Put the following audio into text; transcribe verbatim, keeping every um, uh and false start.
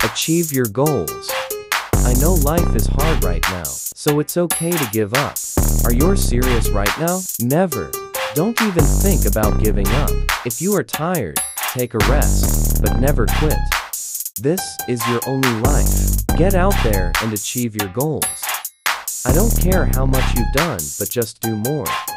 Achieve your goals. I know life is hard right now, so it's okay to give up. Are you serious right now? Never. Don't even think about giving up. If you are tired, take a rest, but never quit. This is your only life. Get out there and achieve your goals. I don't care how much you've done, but just do more.